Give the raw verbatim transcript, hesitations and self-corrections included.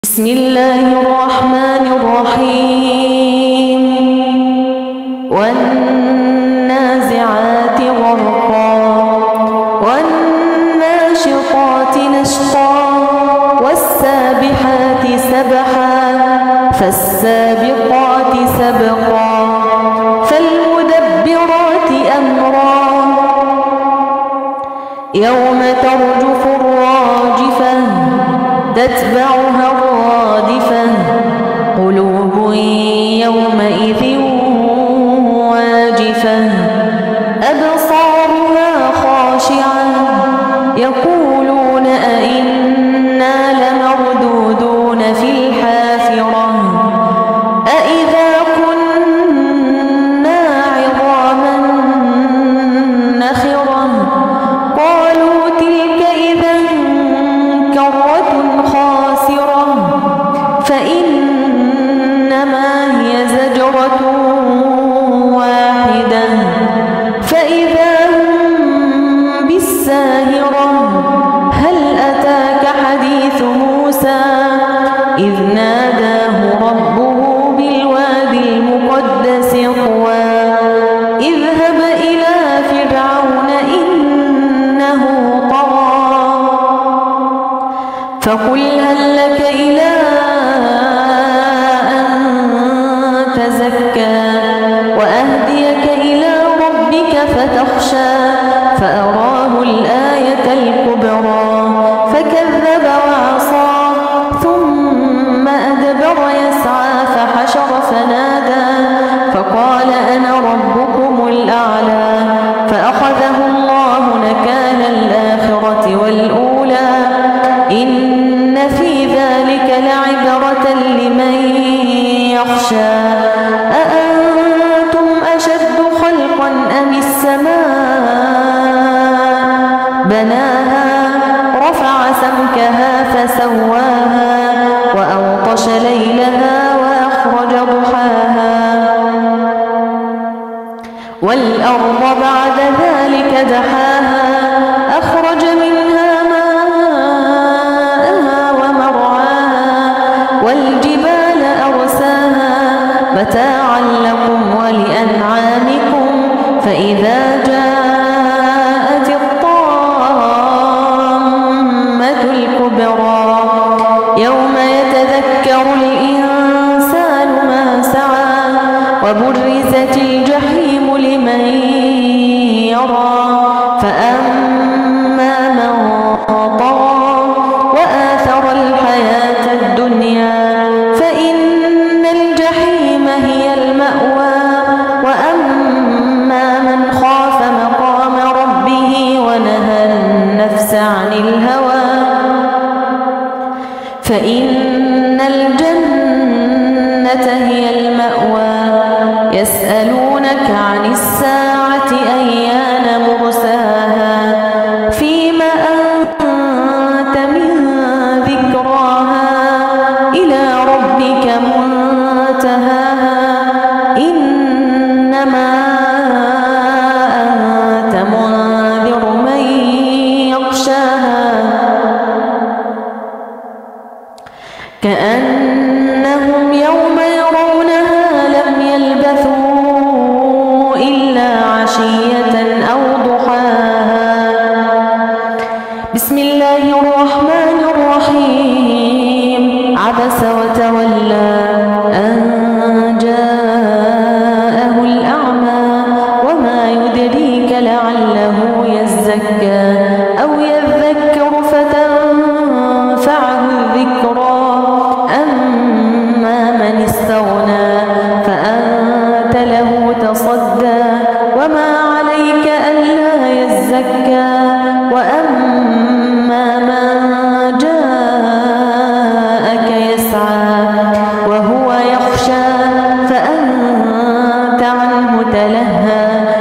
بسم الله الرحمن الرحيم والنازعات غرقا والناشطات نشطا والسابحات سبحا فالسابقات سبقا فالمدبرات أمرا يوم ترجف الراجفة تتبعها الرادفة قلوب يومئذ واجفة أبصارها خاشعة يقولون أئنا لمردودون في الحافرة أئذا كنا عظاما نخرة قالوا تلك إذا كرة خاسرة فإنما هي زجرة واحدة فإذا هم بالساهرة هل أتاك حديث موسى إذ ناداه ربه بالوادي المقدس طوى اذهب إلى فرعون إنه طغى فقل هل لك إلى أن تزكى وأهديك إلى ربك فتخشى فأراه الآية الكبرى فكذب وعصى ثم أدبر يسعى فحشر فنادى فقال أنا ربكم الأعلى فأخذه الله نكال الآخرة والأولى إن في ذلك لعبرة لمن يخشى أأنتم أشد خلقا أم السماء بناها رفع سمكها فسواها وأغطش ليلها وأخرج ضحاها والأرض بعد ذلك دحاها أخرج منها والجبال أرساها متاعا لكم ولأنعامكم فإذا جاءت الطامة الكبرى يوم يتذكر الإنسان ما سعى وبرزت الجحيم لمن يرى فأما من طغى وآثر الحياة الدنيا فإن الجحيم هي المأوى وأما من خاف مقام ربه ونهى النفس عن الهوى فإن الجنة هي المأوى يسألونك عن الساعة أيان مرساها فيما أنت من ذكراها إلى ربك منتهاها إنما أنت منذر من يخشاها كأنهم يوم يرونها لم يلبثوا إلا عشية أو ضحاها بسم الله الرحمن الرحيم عبس وتولى أن جاءه الأعمى وما يدريك لعله يزكى أو يذكر فتنفعه الذكرى أما من استغنى فأنت له تصدى وما عليك ألا يزكى وأما من جاءك يسعى وهو يخشى فأنت عنه تلهى